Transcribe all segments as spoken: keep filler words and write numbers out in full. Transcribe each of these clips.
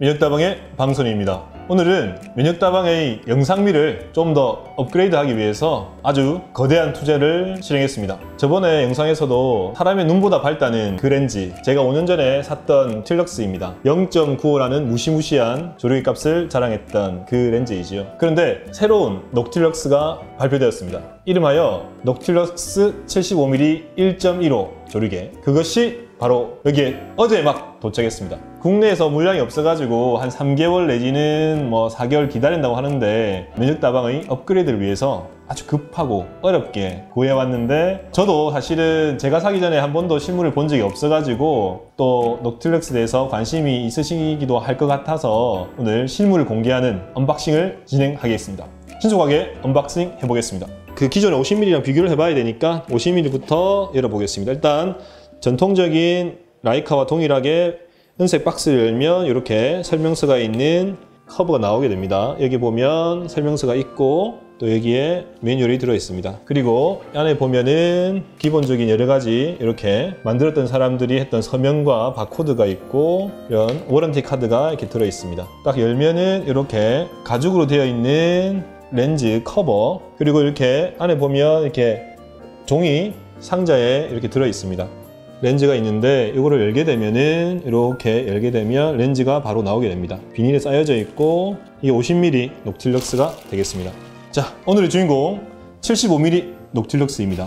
면역다방의 방선희입니다. 오늘은 면역다방의 영상미를 좀 더 업그레이드하기 위해서 아주 거대한 투자를 실행했습니다. 저번에 영상에서도 사람의 눈보다 밝다는 그 렌즈, 제가 오 년 전에 샀던 틸럭스입니다. 영 점 구오라는 무시무시한 조류기 값을 자랑했던 그 렌즈이지요. 그런데 새로운 녹틸럭스가 발표되었습니다. 이름하여 녹틸럭스 칠십오 밀리미터 일 점 일오 조류기, 그것이 바로 여기에 어제 막 도착했습니다. 국내에서 물량이 없어가지고 한 삼 개월 내지는 뭐 사 개월 기다린다고 하는데 면역다방의 업그레이드를 위해서 아주 급하고 어렵게 구해왔는데, 저도 사실은 제가 사기 전에 한 번도 실물을 본 적이 없어가지고 또 녹틸럭스에 대해서 관심이 있으시기도 할 것 같아서 오늘 실물을 공개하는 언박싱을 진행하겠습니다. 신속하게 언박싱 해보겠습니다. 그 기존의 오십 밀리미터랑 비교를 해봐야 되니까 오십 밀리미터부터 열어보겠습니다. 일단 전통적인 라이카와 동일하게 은색 박스를 열면 이렇게 설명서가 있는 커버가 나오게 됩니다. 여기 보면 설명서가 있고 또 여기에 매뉴얼이 들어 있습니다. 그리고 안에 보면은 기본적인 여러 가지 이렇게 만들었던 사람들이 했던 서명과 바코드가 있고 이런 워런티 카드가 이렇게 들어 있습니다. 딱 열면은 이렇게 가죽으로 되어 있는 렌즈 커버, 그리고 이렇게 안에 보면 이렇게 종이 상자에 이렇게 들어 있습니다. 렌즈가 있는데 이거를 열게 되면은 이렇게 열게 되면 렌즈가 바로 나오게 됩니다. 비닐에 쌓여져 있고 이게 오십 밀리미터 녹틸럭스가 되겠습니다. 자, 오늘의 주인공 칠십오 밀리미터 녹틸럭스입니다.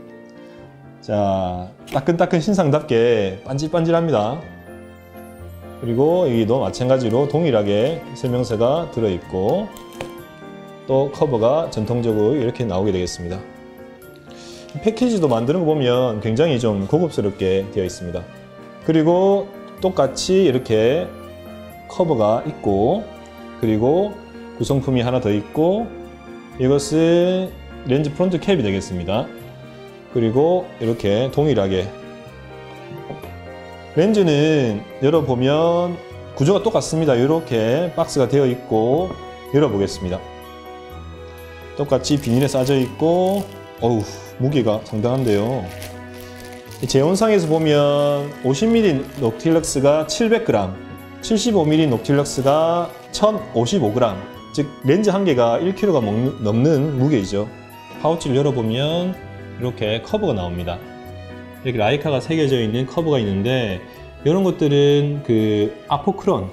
자, 따끈따끈 신상답게 반질반질합니다. 그리고 여기도 마찬가지로 동일하게 설명서가 들어있고 또 커버가 전통적으로 이렇게 나오게 되겠습니다. 패키지도 만드는 거 보면 굉장히 좀 고급스럽게 되어 있습니다. 그리고 똑같이 이렇게 커버가 있고, 그리고 구성품이 하나 더 있고, 이것은 렌즈 프론트 캡이 되겠습니다. 그리고 이렇게 동일하게 렌즈는 열어보면 구조가 똑같습니다. 이렇게 박스가 되어 있고, 열어보겠습니다. 똑같이 비닐에 싸져 있고, 어우, 무게가 상당한데요. 제온상에서 보면 오십 밀리미터 녹틸럭스가 칠백 그램, 칠십오 밀리미터 녹틸럭스가 천오십오 그램, 즉 렌즈 한 개가 일 킬로그램가 넘는 무게이죠. 파우치를 열어보면 이렇게 커버가 나옵니다. 이렇게 라이카가 새겨져 있는 커버가 있는데, 이런 것들은 그 아포크론,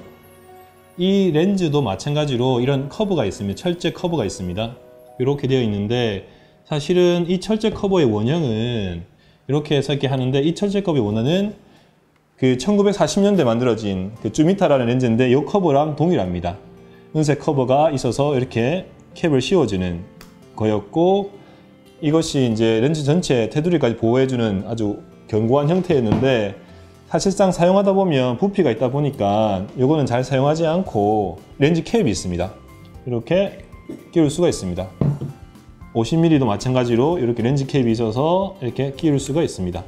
이 렌즈도 마찬가지로 이런 커버가 있습니다. 철제 커버가 있습니다. 이렇게 되어 있는데, 사실은 이 철제 커버의 원형은 이렇게 해서 이렇게 하는데, 이 철제 커버의 원형은 그 천구백사십 년대 만들어진 그 쭈미타라는 렌즈인데 이 커버랑 동일합니다. 은색 커버가 있어서 이렇게 캡을 씌워주는 거였고, 이것이 이제 렌즈 전체 테두리까지 보호해주는 아주 견고한 형태였는데, 사실상 사용하다 보면 부피가 있다 보니까 이거는 잘 사용하지 않고 렌즈 캡이 있습니다. 이렇게 끼울 수가 있습니다. 오십 밀리미터도 마찬가지로 이렇게 렌즈 캡이 있어서 이렇게 끼울 수가 있습니다.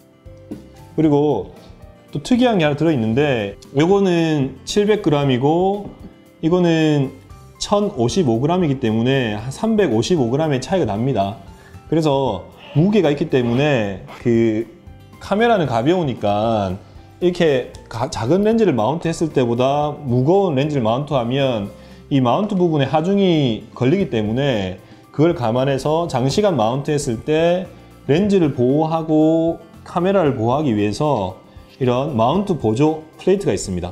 그리고 또 특이한 게 하나 들어있는데, 이거는 칠백 그램이고 이거는 천오십오 그램이기 때문에 한 삼백오십오 그램의 차이가 납니다. 그래서 무게가 있기 때문에 그 카메라는 가벼우니까 이렇게 가, 작은 렌즈를 마운트 했을 때보다 무거운 렌즈를 마운트하면 이 마운트 부분에 하중이 걸리기 때문에 그걸 감안해서 장시간 마운트 했을 때 렌즈를 보호하고 카메라를 보호하기 위해서 이런 마운트 보조 플레이트가 있습니다.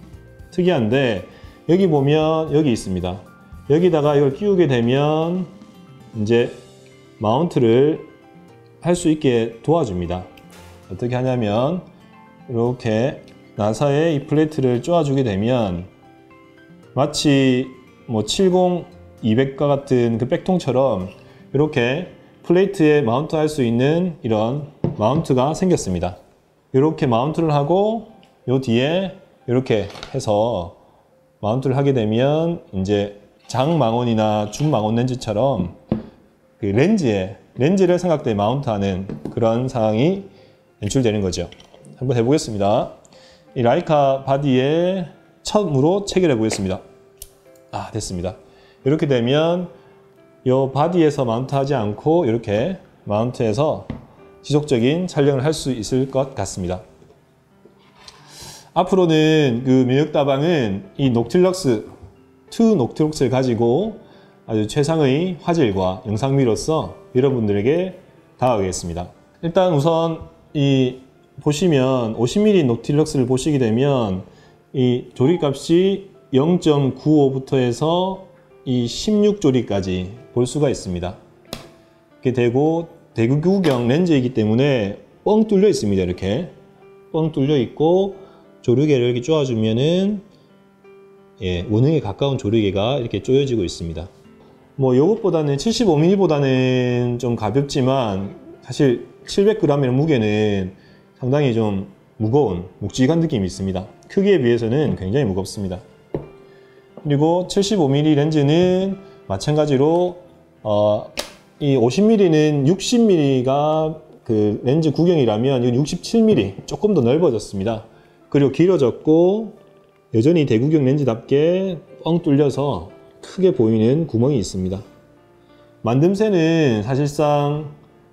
특이한데, 여기 보면 여기 있습니다. 여기다가 이걸 끼우게 되면 이제 마운트를 할 수 있게 도와줍니다. 어떻게 하냐면 이렇게 나사에 이 플레이트를 쪼아주게 되면 마치 뭐 칠십 이백과 같은 그 백통처럼 이렇게 플레이트에 마운트 할 수 있는 이런 마운트가 생겼습니다. 이렇게 마운트를 하고 요 뒤에 이렇게 해서 마운트를 하게 되면 이제 장망원이나 중망원 렌즈처럼 그 렌즈에 렌즈를 삼각대에 마운트하는 그런 상황이 연출되는 거죠. 한번 해보겠습니다. 이 라이카 바디에 처음으로 체결해 보겠습니다. 아, 됐습니다. 이렇게 되면 이 바디에서 마운트하지 않고 이렇게 마운트해서 지속적인 촬영을 할 수 있을 것 같습니다. 앞으로는 그 면역다방은 이 녹틸럭스 투 녹틸럭스를 가지고 아주 최상의 화질과 영상미로서 여러분들에게 다가가겠습니다. 일단 우선 이 보시면 오십 밀리미터 녹틸럭스를 보시게 되면 이 조리값이 영 점 구오부터 해서 이 십육 조리까지 볼 수가 있습니다. 이렇게 되고 대구경 렌즈이기 때문에 뻥 뚫려 있습니다. 이렇게 뻥 뚫려 있고 조리개를 이렇게 쪼아주면은 예, 원형에 가까운 조리개가 이렇게 조여지고 있습니다. 뭐 요것보다는 칠십오 밀리미터보다는 좀 가볍지만 사실 칠백 그램이라는 무게는 상당히 좀 무거운 묵직한 느낌이 있습니다. 크기에 비해서는 굉장히 무겁습니다. 그리고 칠십오 밀리미터 렌즈는 마찬가지로 어, 이 오십 밀리미터는 육십 밀리미터가 그 렌즈 구경이라면 이건 육십칠 밀리미터 조금 더 넓어졌습니다. 그리고 길어졌고 여전히 대구경 렌즈답게 뻥 뚫려서 크게 보이는 구멍이 있습니다. 만듦새는 사실상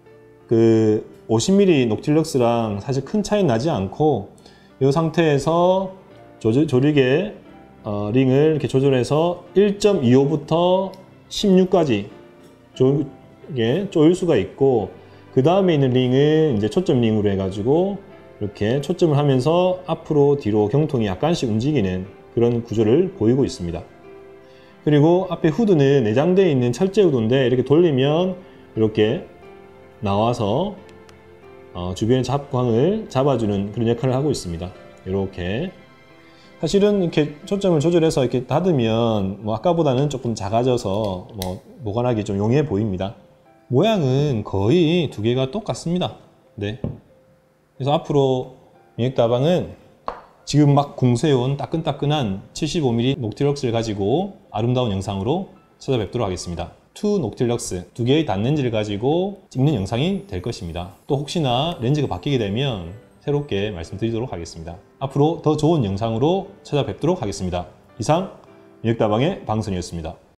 그 오십 밀리미터 녹틸럭스랑 사실 큰 차이 나지 않고 이 상태에서 조절, 조리개 어, 링을 이렇게 조절해서 일 점 이오부터 십육까지 조, 예, 조일 수가 있고 그 다음에 있는 링은 이제 초점 링으로 해가지고 이렇게 초점을 하면서 앞으로 뒤로 경통이 약간씩 움직이는 그런 구조를 보이고 있습니다. 그리고 앞에 후드는 내장되어 있는 철제 후드인데 이렇게 돌리면 이렇게 나와서 어, 주변의 잡광을 잡아주는 그런 역할을 하고 있습니다. 이렇게 사실은 이렇게 초점을 조절해서 이렇게 닫으면 뭐 아까보다는 조금 작아져서 뭐 보관하기 좀 용이해 보입니다. 모양은 거의 두 개가 똑같습니다. 네. 그래서 앞으로 면역다방은 지금 막 공세해온 따끈따끈한 칠십오 밀리미터 녹틸럭스를 가지고 아름다운 영상으로 찾아뵙도록 하겠습니다. 투 녹틸럭스 두 개의 단렌즈를 가지고 찍는 영상이 될 것입니다. 또 혹시나 렌즈가 바뀌게 되면 새롭게 말씀드리도록 하겠습니다. 앞으로 더 좋은 영상으로 찾아뵙도록 하겠습니다. 이상 면역다방의 방송이었습니다.